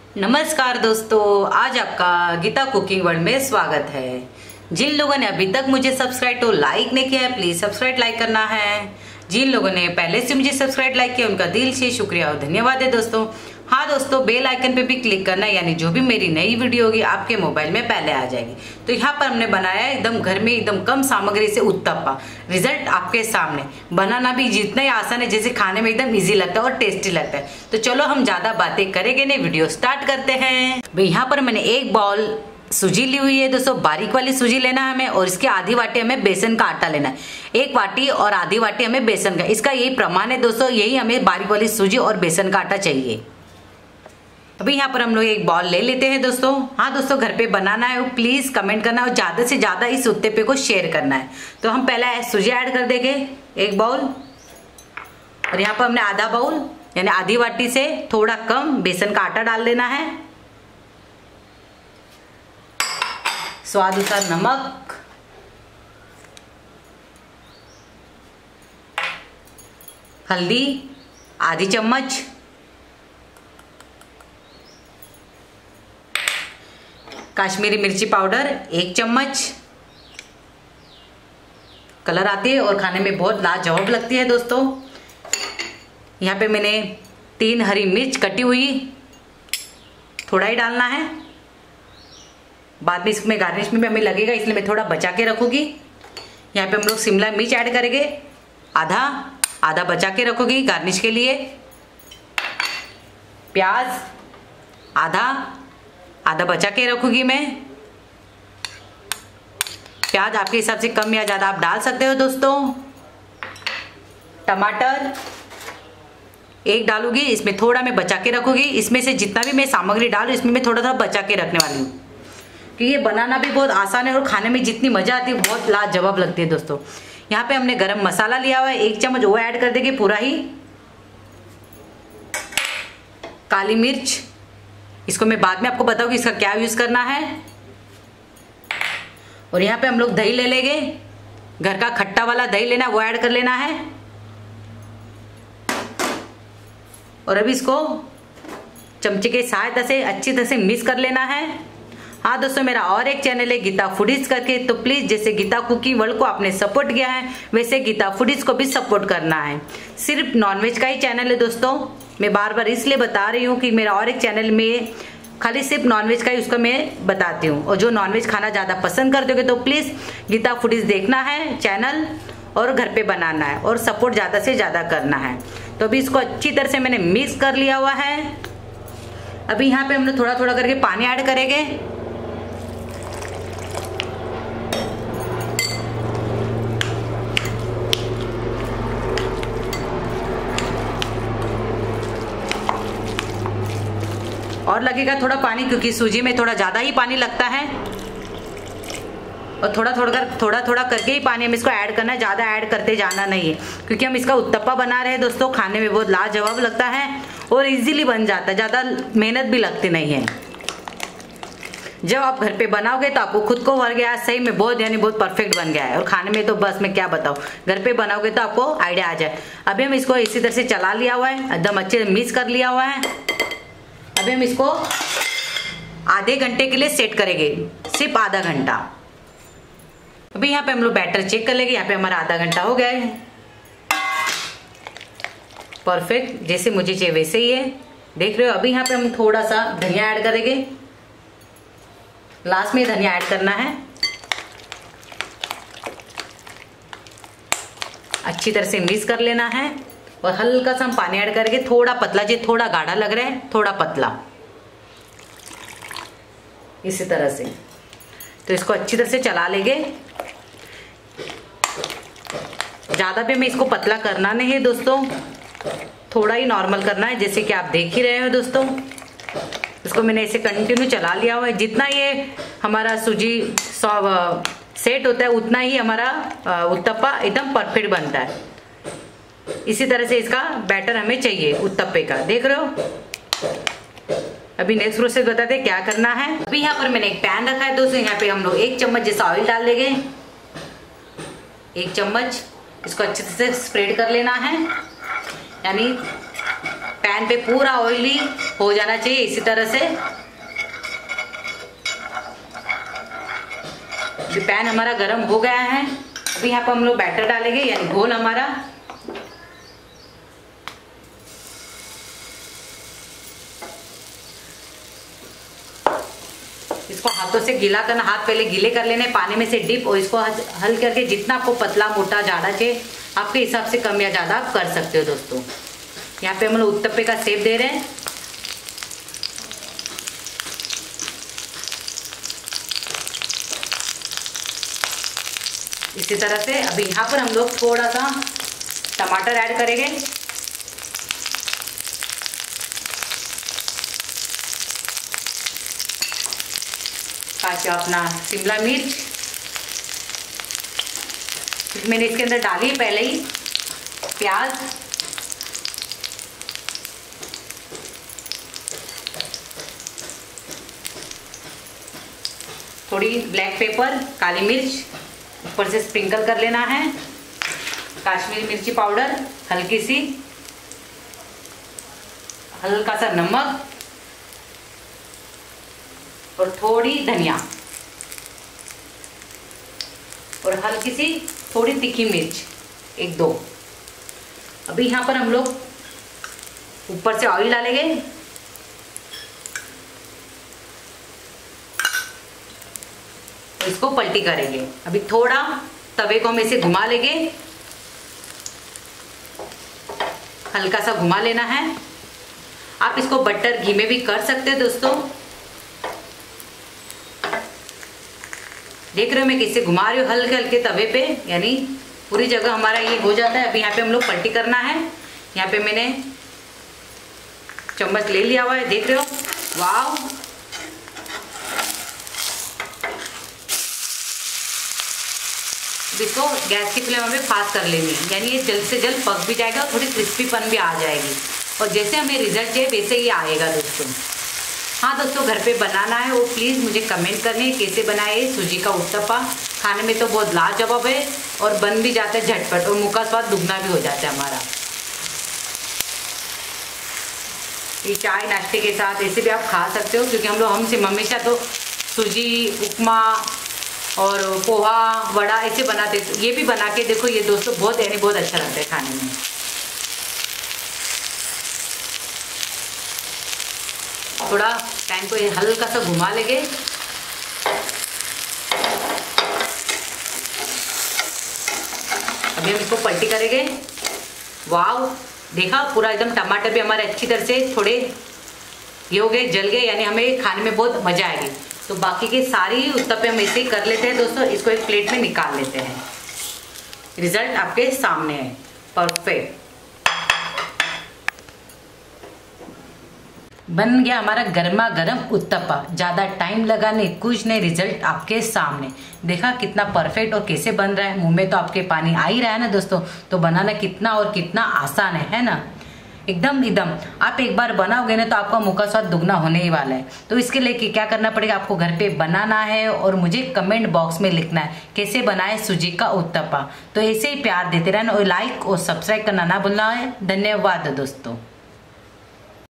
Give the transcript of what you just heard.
नमस्कार दोस्तों, आज आपका गीता कुकिंग वर्ल्ड में स्वागत है। जिन लोगों ने अभी तक मुझे सब्सक्राइब तो लाइक नहीं किया है, प्लीज सब्सक्राइब लाइक करना है। जिन लोगों ने पहले से मुझे सब्सक्राइब लाइक किया उनका दिल से शुक्रिया और धन्यवाद है दोस्तों। हाँ दोस्तों, बेल आइकन पे भी क्लिक करना है, यानी जो भी मेरी नई वीडियो होगी आपके मोबाइल में पहले आ जाएगी। तो यहाँ पर हमने बनाया है एकदम घर में एकदम कम सामग्री से उत्तपा। रिजल्ट आपके सामने। बनाना भी जितना ही आसान है, जैसे खाने में एकदम इजी लगता है और टेस्टी लगता है। तो चलो हम ज्यादा बातें करेंगे नहीं, वीडियो स्टार्ट करते हैं। भाई यहाँ पर मैंने एक बाउल सूजी ली हुई है दोस्तों, बारीक वाली सूजी लेना है हमें, और इसके आधी वाटी हमें बेसन का आटा लेना है। एक वाटी और आधी वाटी हमें बेसन का, इसका यही प्रमाण है दोस्तों, यही हमें बारीक वाली सूजी और बेसन का आटा चाहिए। अभी यहाँ पर हम लोग एक बॉल ले लेते हैं दोस्तों। हाँ दोस्तों, घर पे बनाना है प्लीज कमेंट करना और ज्यादा से ज्यादा इस उत्तपे को शेयर करना है। तो हम पहले सूजी ऐड कर देंगे एक बाउल, और यहाँ पर हमने आधा बाउल यानी आधी वाटी से थोड़ा कम बेसन का आटा डाल देना है। स्वाद अनुसार नमक, हल्दी आधी चम्मच, काश्मीरी मिर्ची पाउडर 1 चम्मच। कलर आती है और खाने में बहुत लाजवाब लगती है दोस्तों। यहाँ पे मैंने 3 हरी मिर्च कटी हुई, थोड़ा ही डालना है, बाद में इसमें गार्निश में भी हमें लगेगा इसलिए मैं थोड़ा बचा के रखूंगी। यहाँ पे हम लोग शिमला मिर्च ऐड करेंगे, आधा बचा के रखूंगी गार्निश के लिए। प्याज आधा बचा के रखूंगी मैं। प्याज आपके हिसाब से कम या ज्यादा आप डाल सकते हो दोस्तों। टमाटर 1 डालूंगी, इसमें थोड़ा मैं बचा के रखूंगी। इसमें से जितना भी मैं सामग्री डालू इसमें मैं थोड़ा बचा के रखने वाली हूँ, क्योंकि ये बनाना भी बहुत आसान है और खाने में जितनी मजा आती है बहुत लाजवाब लगती है दोस्तों। यहाँ पे हमने गरम मसाला लिया हुआ है 1 चम्मच, वो ऐड कर देंगे पूरा ही। काली मिर्च, इसको मैं बाद में आपको बताऊंगी इसका क्या यूज करना है। और यहाँ पे हम लोग दही ले लेंगे, घर का खट्टा वाला दही लेना, वो ऐड कर लेना है। और अभी इसको चमचे के सहायता से अच्छी तरह से मिक्स कर लेना है। हाँ दोस्तों, मेरा और एक चैनल है गीता फूडीज करके, तो प्लीज जैसे गीता कुकिंग वर्ल्ड को आपने सपोर्ट किया है वैसे गीता फूडीज को भी सपोर्ट करना है। सिर्फ नॉनवेज का ही चैनल है दोस्तों, मैं बार बार इसलिए बता रही हूँ कि मेरा और एक चैनल में खाली सिर्फ नॉनवेज का ही उसका मैं बताती हूँ। और जो नॉनवेज खाना ज्यादा पसंद करते हो तो प्लीज गीता फूडीज देखना है चैनल, और घर पे बनाना है और सपोर्ट ज्यादा से ज्यादा करना है। तो अभी इसको अच्छी तरह से मैंने मिक्स कर लिया हुआ है। अभी यहाँ पे हम लोग थोड़ा थोड़ा करके पानी ऐड करेंगे। और लगेगा थोड़ा पानी, क्योंकि सूजी में थोड़ा ज्यादा ही पानी लगता है, और थोड़ा थोड़ा करके ही पानी हम इसको ऐड करना है, ज्यादा ऐड करते जाना नहीं है, क्योंकि हम इसका उत्तपा बना रहे हैं दोस्तों। खाने में बहुत लाजवाब लगता है और इजीली बन जाता है, ज्यादा मेहनत भी लगती नहीं है। जब आप घर पे बनाओगे तो आपको खुद को हो गया सही में बहुत परफेक्ट बन गया है। और खाने में तो बस मैं क्या बताऊं, घर पे बनाओगे तो आपको आइडिया आ जाए। अभी हम इसको इसी तरह से चला लिया हुआ है, एकदम अच्छे से मिक्स कर लिया हुआ है। अभी हम इसको आधे घंटे के लिए सेट करेंगे, सिर्फ आधा घंटा। अभी यहाँ पे हम लोग बैटर चेक कर लेंगे। यहाँ पे हमारा आधा घंटा हो गया है, परफेक्ट जैसे मुझे चाहिए वैसे ही है, देख रहे हो। अभी यहाँ पे हम थोड़ा सा धनिया ऐड करेंगे, लास्ट में धनिया ऐड करना है। अच्छी तरह से मिक्स कर लेना है, और हल्का सा हम पानी ऐड करके थोड़ा पतला, जो थोड़ा गाढ़ा लग रहा है थोड़ा पतला, इसी तरह से। तो इसको अच्छी तरह से चला लेंगे। ज्यादा भी हमें इसको पतला करना नहीं है दोस्तों, थोड़ा ही नॉर्मल करना है, जैसे कि आप देख ही रहे हो दोस्तों। इसको मैंने ऐसे कंटिन्यू चला लिया हुआ है। जितना ये हमारा सूजी सेट होता है उतना ही हमारा उत्तपा एकदम परफेक्ट बनता है। इसी तरह से इसका बैटर हमें चाहिए उत्तपे का, देख रहे हो। अभी नेक्स्ट प्रोसेस बताते हैं क्या करना है। अभी यहाँ पर मैंने एक पैन रखा है दोस्तों, यहाँ पे हम लोग 1 चम्मच जैसा ऑयल डाल देंगे, 1 चम्मच। इसको अच्छे से स्प्रेड कर लेना है, यानी पैन पे पूरा ऑयली हो जाना चाहिए इसी तरह से। अभी पैन हमारा गर्म हो गया है। अभी यहाँ पर हम लोग बैटर डालेंगे, यानी घोल हमारा। इसको हाथों से गीला करना, हाथ पहले गीले कर लेने पानी में से डिप, और इसको हल करके जितना आपको पतला मोटा ज़्यादा चाहिए आपके हिसाब से कम या ज़्यादा आप कर सकते हो दोस्तों। यहाँ पे हम लोग उत्तप्पे का शेप दे रहे हैं। इसी तरह से अभी यहाँ पर हम लोग थोड़ा सा टमाटर ऐड करेंगे। काटा अपना शिमला मिर्च, मैंने इसके अंदर डाली पहले ही प्याज, थोड़ी ब्लैक पेपर काली मिर्च ऊपर से स्प्रिंकल कर लेना है, काश्मीरी मिर्ची पाउडर हल्की सी, हल्का सा नमक और थोड़ी धनिया और हल्की सी थोड़ी तीखी मिर्च, 1-2। अभी यहाँ पर हम लोग ऊपर से ऑयल डालेंगे। इसको पलटी करेंगे। अभी थोड़ा तवे को हम ऐसे घुमा लेंगे, हल्का सा घुमा लेना है। आप इसको बटर घी में भी कर सकते हो दोस्तों। देख रहे हो मैं कैसे घुमा रही हूँ हल्के हल्के तवे पे, यानी पूरी जगह हमारा ये हो जाता है। अभी यहाँ पे हम लोग पलटी करना है। यहाँ पे मैंने चम्मच ले लिया हुआ है, देख रहे हो, वाव। इसको गैस की फ्लेम हमें फास्ट कर लेनी है, यानी ये जल्द से जल्द पक भी जाएगा और थोड़ी क्रिस्पीपन भी आ जाएगी, और जैसे हमें रिजल्ट चाहिए वैसे ही आएगा दोस्तों। हाँ दोस्तों, घर पे बनाना है वो प्लीज़ मुझे कमेंट करने कैसे बनाए सूजी का उत्तप्पा। खाने में तो बहुत लाजवाब है और बन भी जाता है झटपट, और मुँह का स्वाद दुगना भी हो जाता है हमारा। ये चाय नाश्ते के साथ ऐसे भी आप खा सकते हो, क्योंकि हम हमेशा तो सूजी उपमा और पोहा वड़ा ऐसे बनाते, ये भी बना के देखो ये दोस्तों, बहुत यानी बहुत अच्छा लगता है खाने में। थोड़ा पैन को हल्का सा घुमा लेंगे। अभी हम इसको पलटी करेंगे। वाव, देखा पूरा एकदम टमाटर भी हमारे अच्छी तरह से थोड़े ये हो गए, जल गए, यानी हमें खाने में बहुत मजा आएगी। तो बाकी के सारी उत्तप्पे हम ऐसे ही कर लेते हैं दोस्तों। इसको एक प्लेट में निकाल लेते हैं। रिजल्ट आपके सामने है, परफेक्ट बन गया हमारा गर्मा गर्म उत्तप्पा। ज़्यादा टाइम लगा नहीं, कुछ नहीं, रिजल्ट आपके सामने। देखा कितना परफेक्ट और कैसे बन रहा है। मुंह में तो आपके पानी आ ही रहा है ना दोस्तों। तो बनाना कितना और कितना आसान है ना, एकदम आप एक बार बनाओगे ना तो आपका मुँह का स्वाद दुगना होने ही वाला है। तो इसके लिए क्या करना पड़ेगा, आपको घर पे बनाना है और मुझे कमेंट बॉक्स में लिखना है कैसे बनाए सूजी का उत्तप्पा। तो ऐसे ही प्यार देते रहना और लाइक और सब्सक्राइब करना ना भूलना है। धन्यवाद दोस्तों।